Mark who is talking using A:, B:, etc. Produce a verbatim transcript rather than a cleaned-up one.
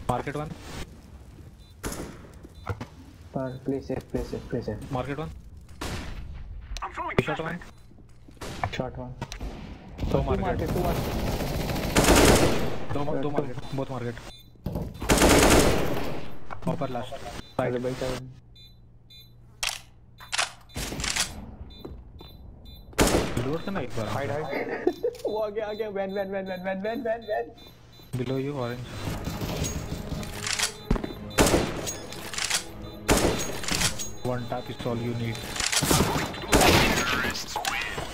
A: Market one.
B: Uh, play safe, play safe, play safe.
A: Market one.
C: I'm throwing
A: Shot one.
B: Shot one.
A: Two
B: Two
A: market.
B: market, two market.
A: Two,
B: Uh,
A: two
B: two.
A: market. Both market. Upper last.
B: Right.
A: Right.
B: By seven.
A: Reload करना एक बार.
B: Hide, hide. वो आ गया, आ गया. Van, van, van, van, van, van, van, van.
A: Below you, orange. One tap is all you need.
C: terrorists win.